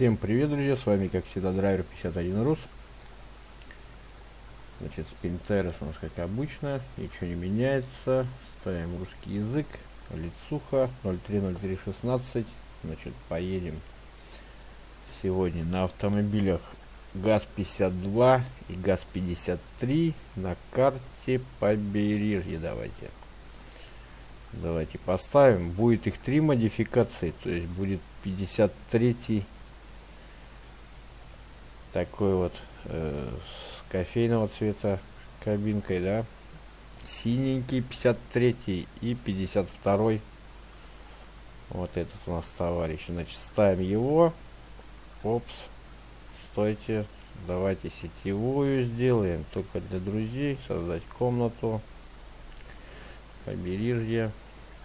Всем привет, друзья, с вами как всегда драйвер 51 Рус. Значит, спинтерес у нас как обычно, ничего не меняется. Ставим русский язык, лицуха 030316. Значит, поедем сегодня на автомобилях ГАЗ-52 и ГАЗ-53 на карте побережья. Давайте поставим. Будет их 3 модификации, то есть будет 53 такой вот с кофейного цвета кабинкой, да, синенький 53 и 52 вот этот у нас товарищ. Значит, ставим его. Опс, стойте, давайте сетевую сделаем, только для друзей. Создать комнату, побережье.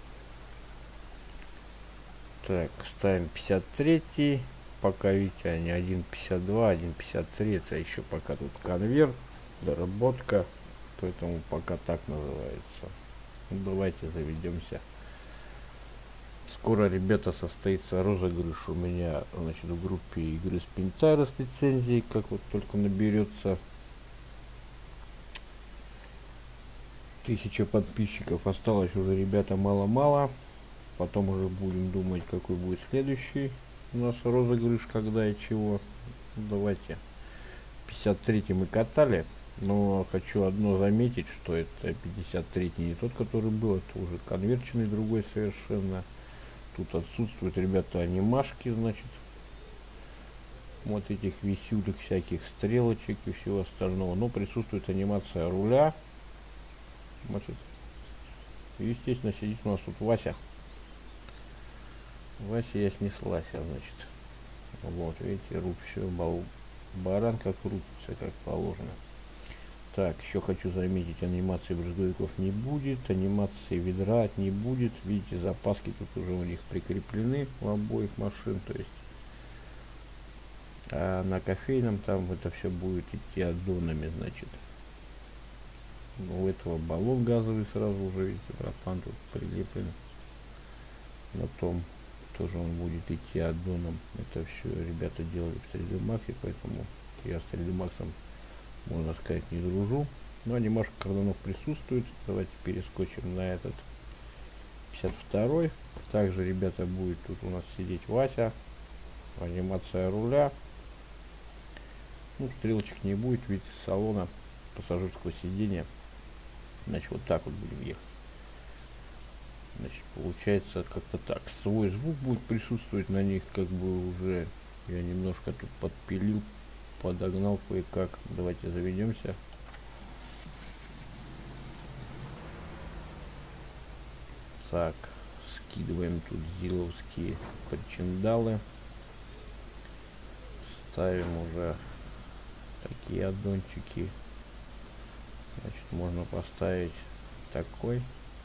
Так, ставим 53. Пока видите, они 1.52, 1.53, это еще пока тут конверт, доработка, поэтому пока так называется. Ну, давайте заведемся. Скоро, ребята, состоится розыгрыш у меня, значит, в группе игры Спинтайра с лицензией, как вот только наберется 1000 подписчиков. Осталось уже, ребята, мало-мало. Потом уже будем думать, какой будет следующий у нас розыгрыш, когда и чего. Давайте. 53 мы катали, но хочу одно заметить, что это 53 не тот, который был, это уже конверченный другой совершенно. Тут отсутствуют, ребята, анимашки, значит, вот этих висюлек, всяких стрелочек и всего остального, но присутствует анимация руля. Значит, естественно, сидит у нас тут Вася. Я снеслась, значит. Вот, видите, руль, все, баран как крутится, как положено. Так, еще хочу заметить, анимации брызговиков не будет, анимации ведра не будет. Видите, запаски тут уже у них прикреплены у обоих машин, то есть. А на кофейном там это все будет идти аддонами, значит. У этого баллон газовый сразу уже, видите, пропан тут прилеплен. На том тоже он будет идти аддоном. Это все ребята делали в 3D Max, поэтому я с 3D Max, можно сказать, не дружу. Но анимашка карданов присутствует. Давайте перескочим на этот 52-й. Также, ребята, будет тут у нас сидеть Вася. Анимация руля. Ну, стрелочек не будет, вид салона пассажирского сидения. Значит, вот так вот будем ехать. Значит, получается как-то так. Свой звук будет присутствовать на них, как бы уже я немножко тут подпилил, подогнал кое-как. Давайте заведемся. Так, скидываем тут зиловские причиндалы. Ставим уже такие аддончики. Значит, можно поставить такой.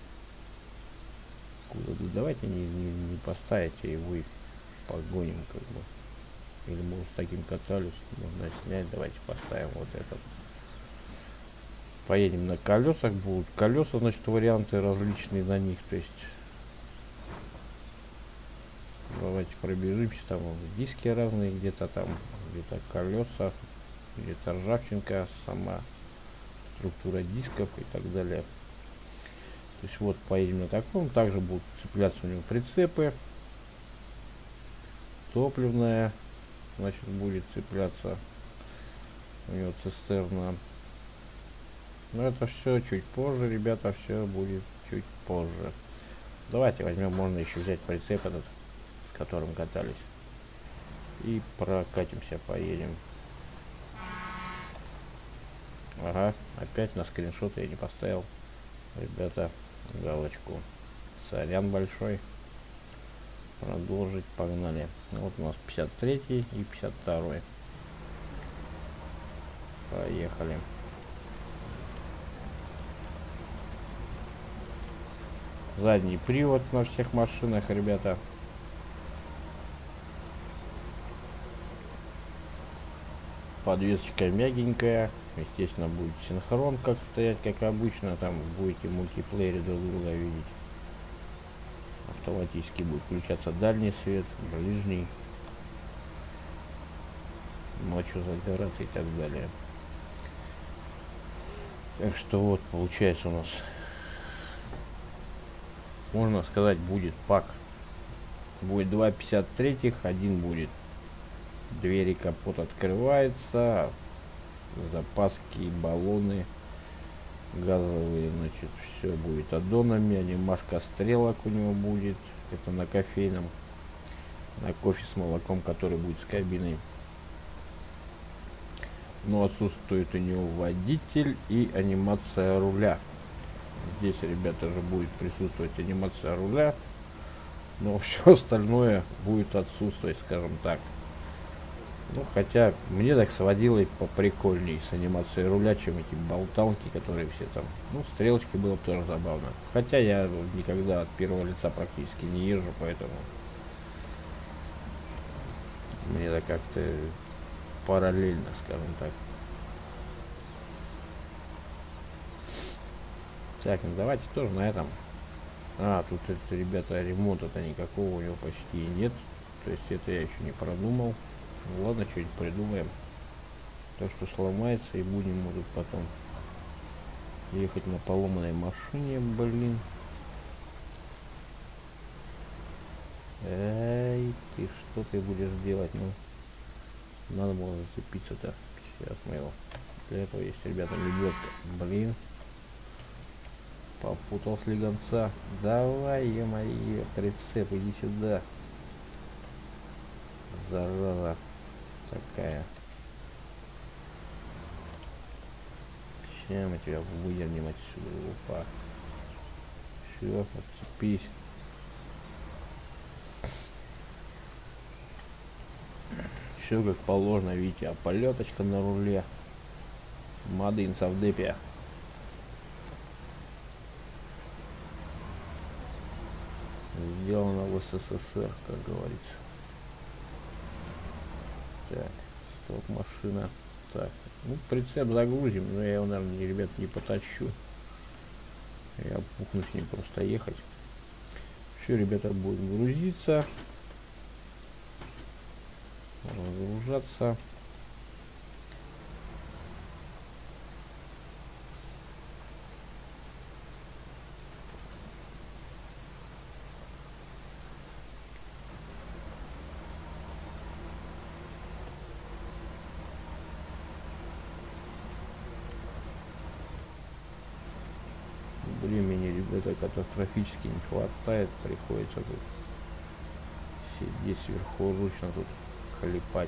Давайте не поставить, а его и погоним, как бы. Или мы с таким катались, можно снять. Давайте поставим вот этот. Поедем на колесах, будут колеса, значит, варианты различные на них, то есть. Давайте пробежимся, там диски разные, где-то там, где-то колеса, где-то ржавчинка, сама структура дисков и так далее. То есть вот поедем на таком, также будут цепляться у него прицепы, топливная, значит, будет цепляться у него цистерна. Но это все чуть позже, ребята, все будет чуть позже. Давайте возьмем, можно еще взять прицеп этот, с которым катались, и прокатимся, поедем. Ага, опять на скриншот я не поставил, ребята, галочку. Сорян большой. Продолжить, погнали. Вот у нас 53 и 52. Поехали. Задний привод на всех машинах, ребята. Подвесочка мягенькая. Естественно, будет синхрон, как стоять, как обычно. Там будете в мультиплеере друг друга видеть. Автоматически будет включаться дальний свет, ближний. ночью загораться и так далее. Так что вот получается у нас, можно сказать, будет пак. Будет 2,53, один будет. Двери, капот открывается, запаски, баллоны газовые, значит, все будет аддонами, анимашка стрелок у него будет, это на кофейном, на кофе с молоком, который будет с кабиной. Но отсутствует у него водитель и анимация руля. Здесь, ребята, же будет присутствовать анимация руля, но все остальное будет отсутствовать, скажем так. Ну, хотя мне так сводило и поприкольней с анимацией руля, чем эти болталки, которые все там. Ну, стрелочки было бы тоже забавно. Хотя я никогда от первого лица практически не езжу, поэтому мне это как-то параллельно, скажем так. Так, ну давайте тоже на этом. Тут это, ребята, ремонта-то никакого у него почти нет. То есть это я еще не продумал. Ну, ладно, что-нибудь придумаем. Так что сломается и будем, может, потом ехать на поломанной машине, блин. Эй, ты что ты будешь делать? Ну, надо было зацепиться-то. Сейчас мы его. Для этого есть, ребята, лебедка. Блин. Попутал слегонца. Давай, е-мое, прицеп, иди сюда. Зараза такая. Сейчас мы тебя выдернем отсюда. Опа. Все, отцепись. Все как положено, видите, а полеточка на руле. Made in Савдепия. Сделано в СССР, как говорится. Так, стоп, машина. Так, ну, прицеп загрузим, но я его, наверное, ребят, не потащу. Я пухну с ним просто ехать. Все, ребята, будем грузиться. Разгружаться. Времени, ребята, катастрофически не хватает, приходится тут сидеть сверхуручно тут клепать.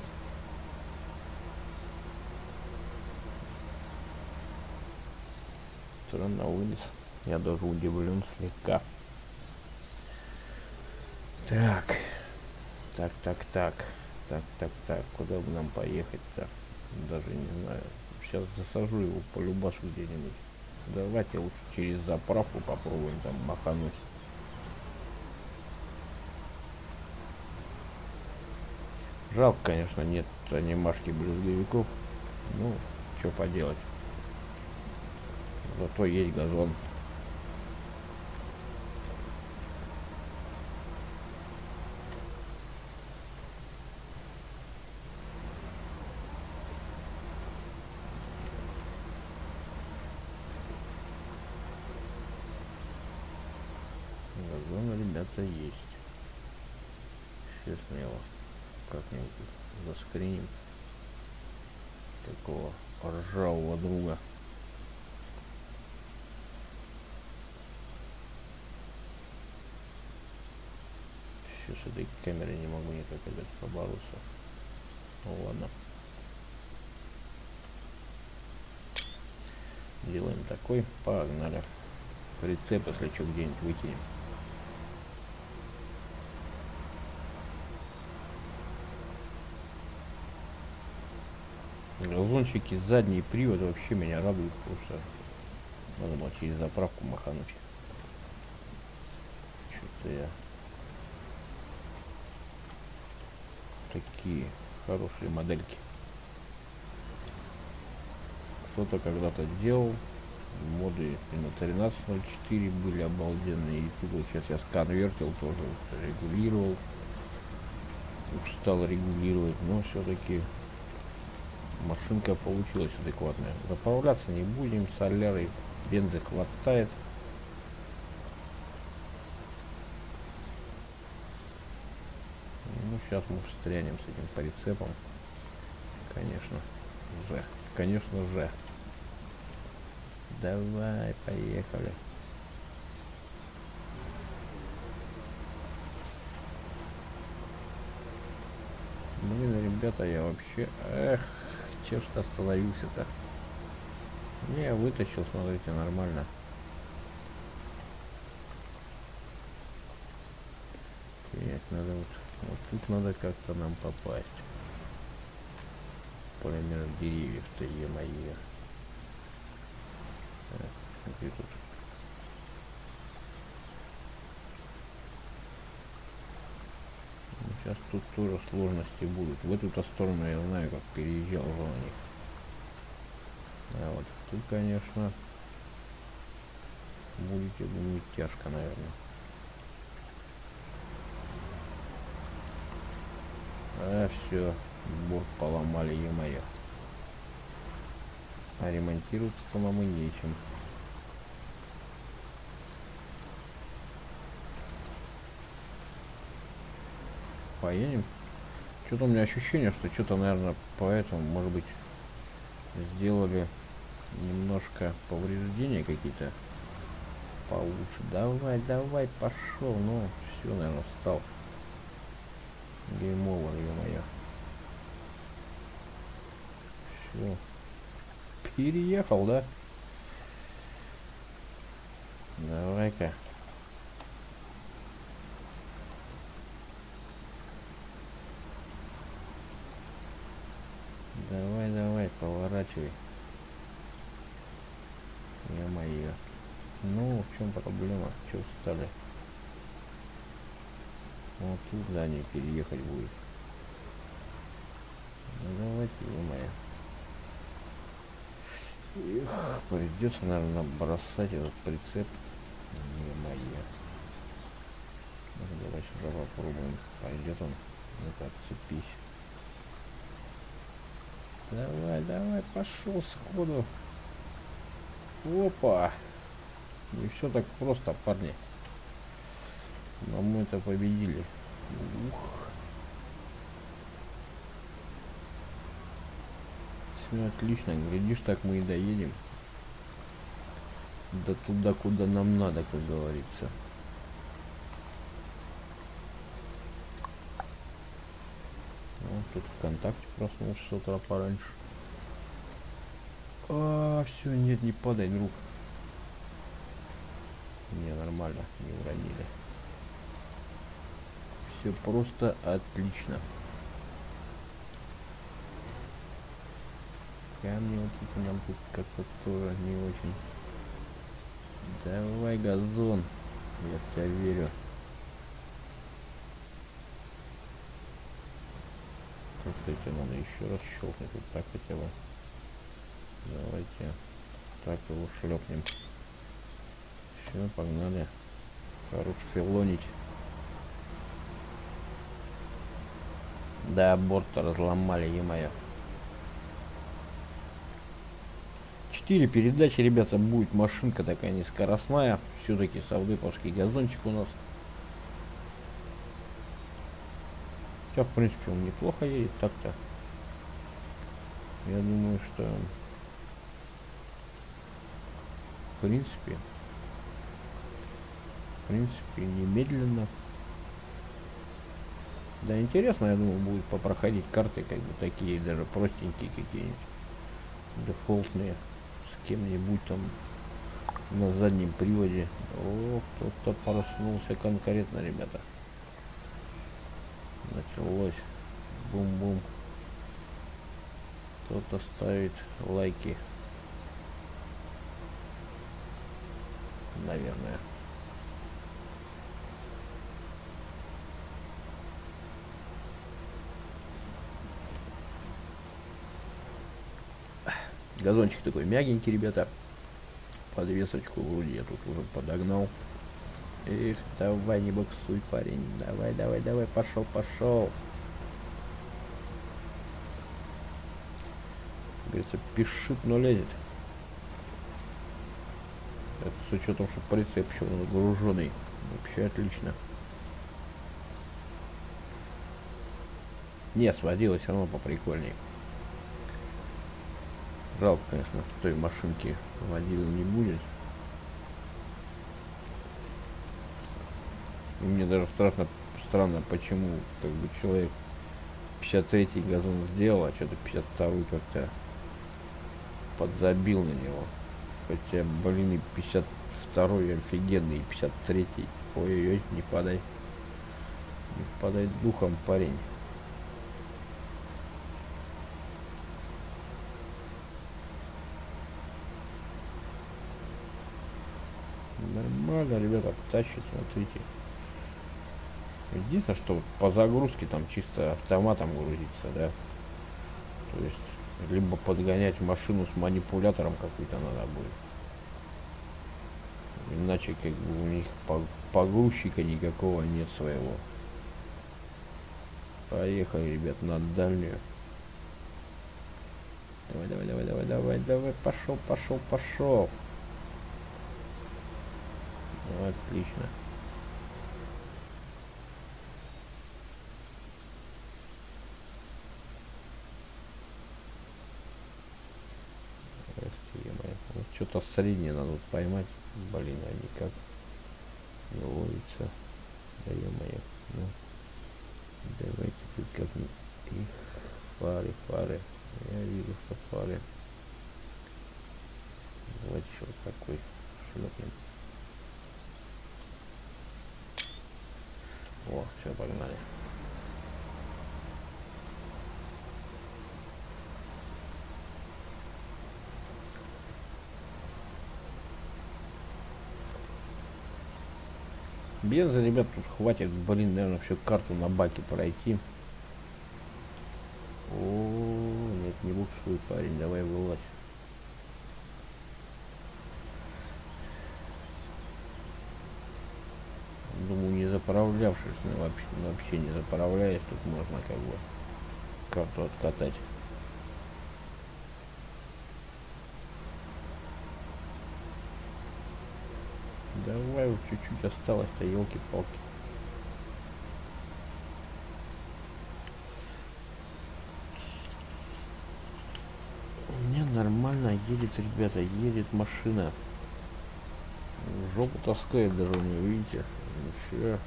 Странно вылез, я даже удивлен слегка. Так, куда бы нам поехать-то? Даже не знаю. Сейчас засажу его по любасу где-нибудь. Давайте лучше через заправку попробуем там махануть. Жалко, конечно, нет анимашки брюзговиков. Ну, что поделать. Зато есть газон. Газон, ребята, есть. Все смело. Как-нибудь заскриним такого ржавого друга. Все, с этой камерой не могу никак опять побороться. Ну ладно. Делаем такой. Погнали. Прицеп, если что, где-нибудь выкинем. Газончики, задний привод вообще меня радует, потому что надо было через заправку махануть. Что-то я такие хорошие модельки. Кто-то когда-то делал моды на 13.04 были обалденные. И тут вот сейчас я сконвертил, тоже регулировал. Устал регулировать, но все-таки Машинка получилась адекватная. Заправляться не будем, соляры, бензы хватает. Ну, сейчас мы встрянем с этим прицепом. Конечно же. Конечно же. Давай, поехали. Блин, ребята, я вообще... Эх, че ж ты остановился-то? Не, вытащил, смотрите, нормально. Нет, надо вот тут надо как-то нам попасть. Промеж деревьев-то, е-мое. Где тут? Ну, сейчас тут тоже сложности будут. В эту-то сторону я знаю, как переезжал уже на них. А вот тут, конечно, будет, я думаю, тяжко, наверное. А все, борт поломали, е-мое. А ремонтироваться-то нам и нечем. Поедем. Что-то у меня ощущение, что что-то, наверное, поэтому, может быть, сделали немножко повреждения какие-то получше. Давай, давай, пошел. Ну, все, наверное, встал. Гейм овер, ё-моё. Все. Переехал, да? Давай-ка. Давай, давай, поворачивай. Ё-моё. Ну, в чем проблема? Че встали? Вот тут здание переехать будет. Ну, давайте, ё-моё. Эх, придется, наверное, бросать этот прицеп. Ё-моё. Ну, давай сюда попробуем. Пойдет он. Ну-ка, отцепись. Давай, давай, пошел сходу. Опа! Не все так просто, парни. Но мы это победили. Ух. Все отлично. Глядишь, так мы и доедем. Да туда, куда нам надо, как говорится. Вот тут ВКонтакте проснулся с утра пораньше. А, все, нет, не падай, друг. Не, нормально, не уронили. Все просто отлично. Камни вот эти нам тут как-то тоже не очень. Давай, газон. Я в тебя верю. Кстати, надо еще раз щелкнуть вот так хотя бы. Давайте так его шлепнем. Все, погнали. Хорош филонить. Да, борт разломали, е-мое. 4 передачи, ребята, будет машинка такая не скоростная. Все-таки савдыповский газончик у нас. Хотя, в принципе, он неплохо едет так-то. Я думаю, что в принципе, немедленно. Да, интересно, я думаю, будет попроходить карты, как бы такие, даже простенькие какие-нибудь, дефолтные, с кем-нибудь там на заднем приводе. О, кто-то проснулся конкретно, ребята. Началось. Бум-бум. Кто-то ставит лайки. Наверное. Газончик такой мягенький, ребята. Подвесочку вроде я тут уже подогнал. Эх, давай, не боксуй, парень. Давай, давай, давай, пошел, пошел. говорится, пишет, но лезет. Это с учетом, что прицеп еще нагруженный. Вообще отлично. Не, сводилось все равно поприкольнее. Жалко, конечно, в той машинке водила не будет. И мне даже странно, почему как бы человек 53-й газон сделал, а что-то 52-й как-то подзабил на него. Хотя, блин, и 52-й офигенный, и 53-й. Ой-ой-ой, не падай. Не падай духом, парень. Нормально, ребята, тащит, смотрите. Единственное, что по загрузке там чисто автоматом грузится, да. То есть, либо подгонять машину с манипулятором какой-то надо будет. Иначе как бы у них погрузчика никакого нет своего. Поехали, ребят, на дальнюю. Давай, пошел. Отлично. Вот что-то среднее надо вот поймать. Блин, а никак не ловится. Да ё-моё. Ну, давайте тут как-нибудь. Их фары. Я вижу, что фары. Вот еще вот такой шлепнем. О, все, погнали. Бенза, ребят, тут хватит, блин, наверное, всю карту на баке пройти. О, нет, не буксуй, парень, давай вылазь. Думаю, не заправлявшись, вообще не заправляясь, тут можно как бы карту откатать. Давай, вот чуть-чуть осталось-то, елки-палки. Не, нормально едет, ребята, едет машина. Жопу таскает даже, не видите. Нифига.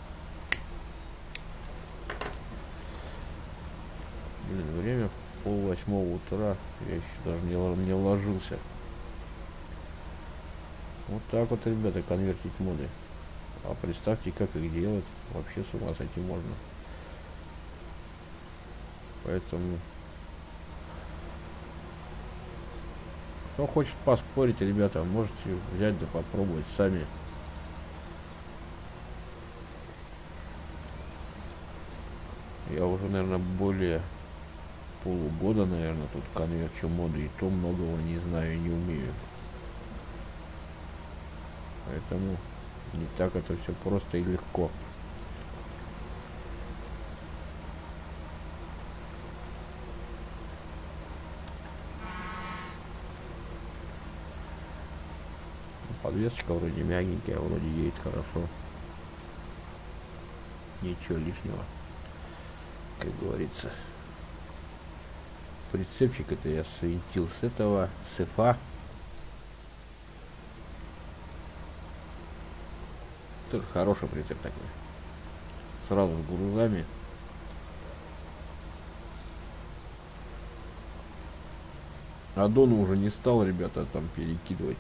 Блин, время 7:30 утра. Я еще даже не ложился. Вот так вот, ребята, конвертить моды. А представьте, как их делать. Вообще с ума сойти можно. Поэтому... Кто хочет поспорить, ребята, можете взять да попробовать сами. Я уже, наверное, более полугода, наверное, тут конверчу моды, и то многого не знаю и не умею. Поэтому не так это все просто и легко. Подвесочка вроде мягенькая, вроде едет хорошо. Ничего лишнего, как говорится. Прицепчик это я свинтил с этого, с ЭФА. Тоже хороший прицеп такой. Сразу с грузами. Аддон уже не стал, ребята, там перекидывать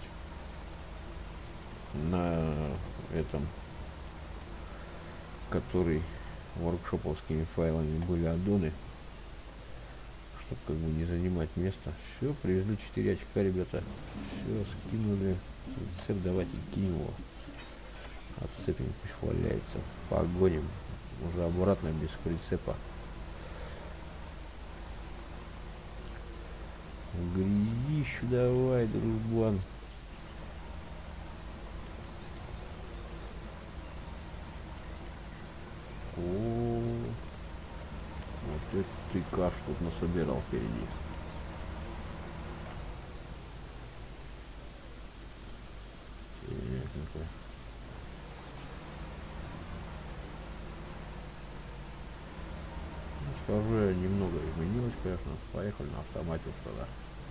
на этом, который воркшоповскими файлами были аддоны, чтобы как бы не занимать место. Все, привезли 4 очка, ребята. Все, скинули. Прицеп, давайте кинем его. Отцепим, пусть валяется. Погоним. Уже обратно без прицепа. Грязищу давай, дружбан. О, вот это ты каш тут насобирал впереди. поехали. Ну, скажу я, немного изменилось, конечно. Поехали на автомате вот тогда.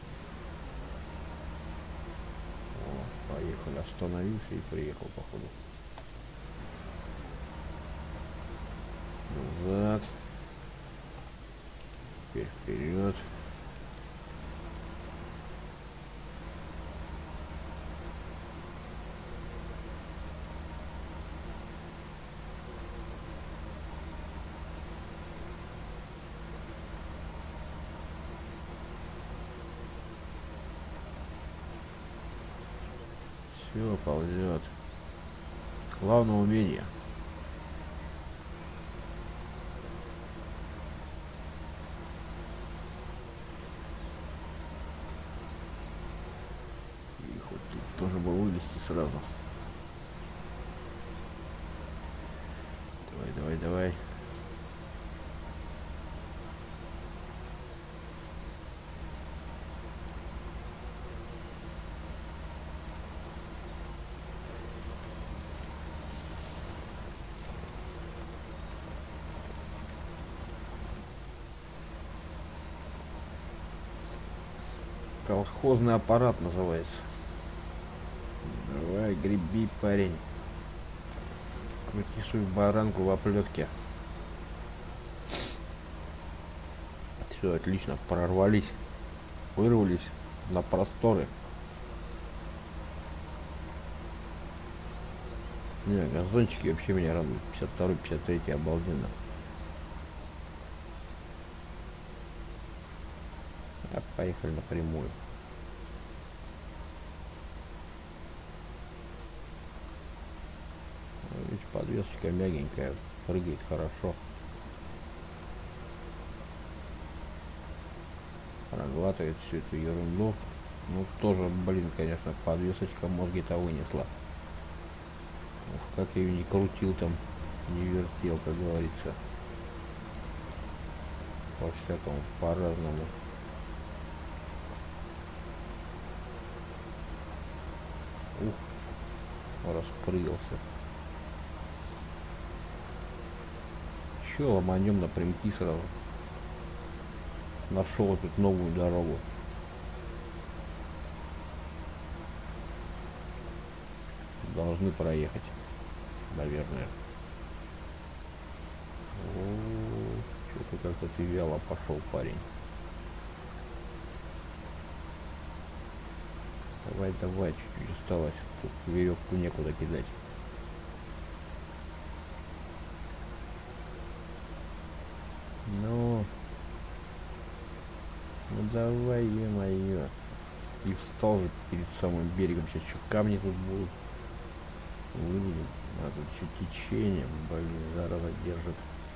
О, поехали, остановился и приехал, походу. Назад. Теперь вперед. Все ползет. Главное умение. И хоть тут тоже бы вылезти сразу. Давай, давай, давай. Колхозный аппарат называется. Давай, греби, парень. Крути свою баранку в оплетке. Все, отлично, прорвались. Вырвались на просторы. Не, газончики вообще меня радуют. 52-й, 53-й, обалденно. А поехали напрямую. Видите, подвесочка мягенькая, прыгает хорошо. Проглатывает всю эту ерунду. Ну тоже, блин, конечно, подвесочка мозги-то вынесла. Ух, как я ее не крутил там, не вертел, как говорится. По-всякому, по-разному. Ух, раскрылся. Еще ломанем напрямки сразу. Нашел тут новую дорогу. Должны проехать, наверное. Что-то как-то ты вяло пошел, парень. Давай, давай, чуть-чуть осталось. Тут веревку некуда кидать. Ну давай, е-мое. И встал же перед самым берегом. Сейчас что, камни тут будут. Вылезем. А тут еще течение. Блин, зараза держит.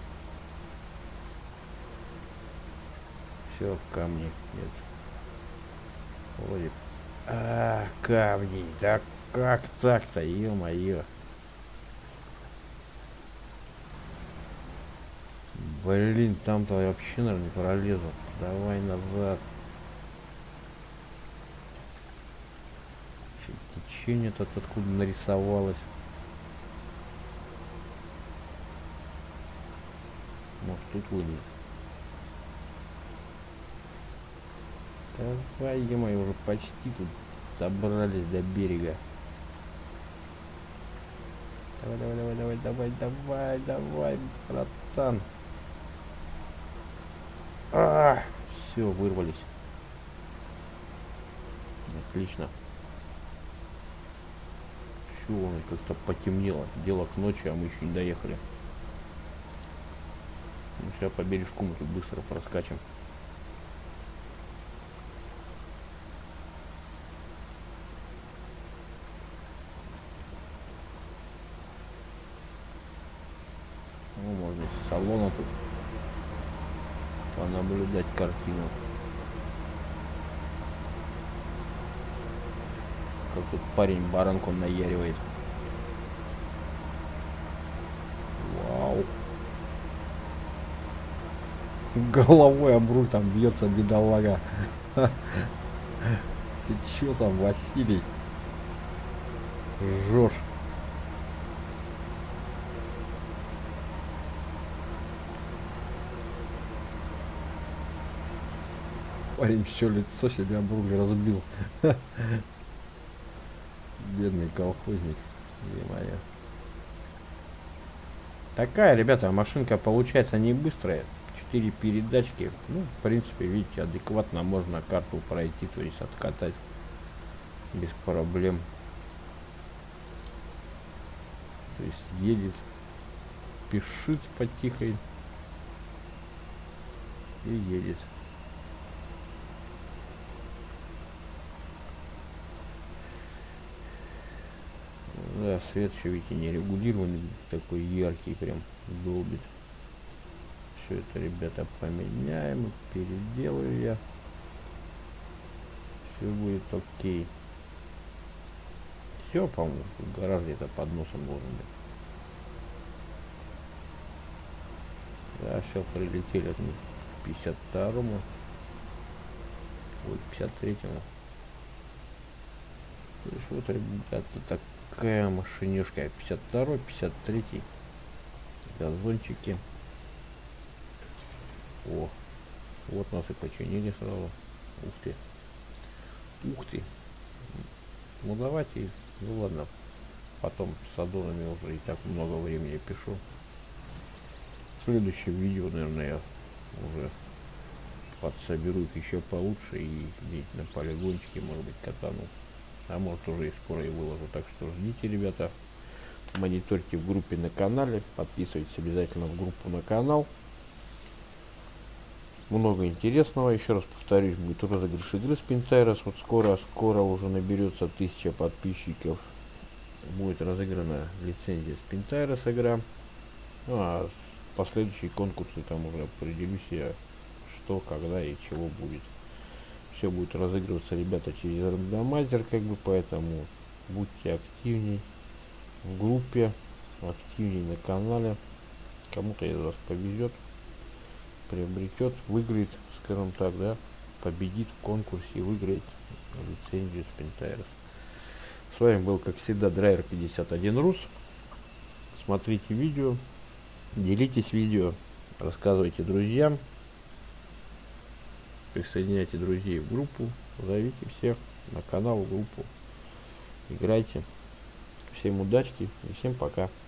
Все, камни нет. Вроде. А, камни. Да как так-то, ё-моё. Блин, там-то вообще, наверное, не пролезу. Давай назад. Течение-то откуда нарисовалось. Может, тут вылезет. Давай, е-мое, уже почти тут добрались до берега. Давай, давай, давай, давай, давай, давай, давай, братан. Все, вырвались. Отлично. Все, он как-то потемнело. Дело к ночи, а мы еще не доехали. Ну, сейчас по бережку мы тут быстро проскачем. Ну, можно с салона тут понаблюдать картину. Как тут парень баранку наяривает. Вау. Головой об руль там бьется, бедолага. Ты чё там, Василий? Жжёшь. Парень все лицо себе об руль разбил. Бедный колхозник. Е-мое. Такая, ребята, машинка получается не быстрая. 4 передачки. Ну, в принципе, видите, адекватно можно карту пройти, то есть откатать без проблем. То есть едет, пишет потихоньку и едет. Да, свет еще, видите, не регулированный, такой яркий, прям долбит. Все это, ребята, поменяем, переделаю я. Все будет окей. Все, по-моему, гараж где-то под носом должен быть. Да, все, прилетели от 52-му. Ой, 53-му. То есть вот, ребята, такая машинешка. 52-й, 53-й. Газончики. О, вот нас и починили сразу. Ух ты. Ух ты. Ну давайте, ну ладно. Потом с аддонами уже и так много времени пишу. В следующем видео, наверное, я уже подсоберу их еще получше и где-нибудь на полигончике, может быть, катану. А может, уже и скоро и выложу. Так что ждите, ребята. Мониторьте в группе на канале. Подписывайтесь обязательно в группу на канал. Много интересного. Еще раз повторюсь, будет розыгрыш игры Spintyrus. Вот скоро уже наберется 1000 подписчиков. Будет разыграна лицензия Spintyrus игра. Ну, а последующие конкурсы там уже определюсь я, что, когда и чего будет. Все будет разыгрываться, ребята, через рандомайзер, как бы, поэтому будьте активней в группе, активней на канале. Кому-то из вас повезет, приобретет, выиграет, скажем так, да, победит в конкурсе и выиграет лицензию Spintyrus. С вами был, как всегда, Драйвер 51 Рус. Смотрите видео, делитесь видео, рассказывайте друзьям, присоединяйте друзей в группу, зовите всех на канал, в группу, играйте. Всем удачки и всем пока.